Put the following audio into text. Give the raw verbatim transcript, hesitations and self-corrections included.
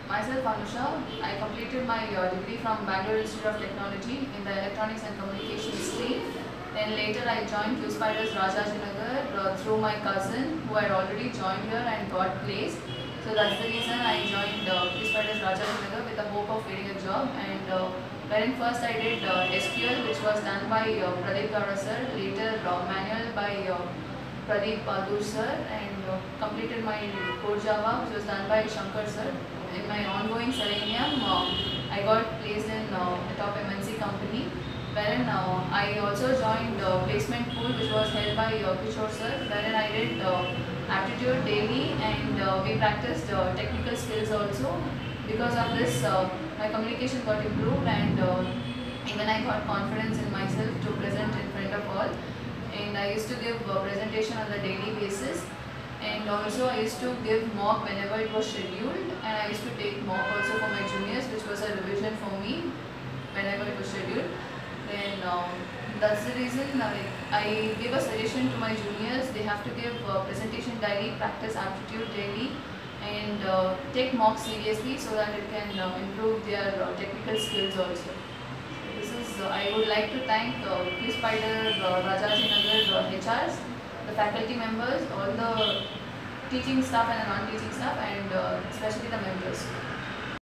Myself Anusha. I completed my uh, degree from Bangalore Institute of Technology in the Electronics and Communications stream. Then later I joined Q Spiders Rajajinagar uh, through my cousin who had already joined here and got placed. So that's the reason I joined uh, Q Spiders Rajajinagar with the hope of getting a job. And uh, wherein first I did uh, S Q L, which was done by uh, Pradeep Gowda sir, later uh, manual by uh, Pradeep Badur sir, and uh, completed my core Java, which was done by Shankar sir. In my ongoing Selenium, uh, I got placed in uh, a top M N C company, wherein uh, I also joined uh, placement pool, which was held by uh, Kishore sir, wherein I did uh, aptitude daily, and uh, we practiced uh, technical skills also. Because of this, uh, my communication got improved, and uh, even I got confidence in myself to present in front of all. And I used to give a presentation on the daily basis, and also I used to give mock whenever it was scheduled, and I used to take mock also for my juniors, which was a revision for me whenever it was scheduled. Then um, that's the reason I, I give a suggestion to my juniors. They have to give uh, presentation daily, practice aptitude daily, and uh, take mock seriously so that it can uh, improve their uh, technical skills also. This is, uh, I would like to thank uh, Q Spider, uh, Rajajinagar uh, H Rs, the faculty members, all the teaching staff and the non-teaching staff, and uh, especially the members.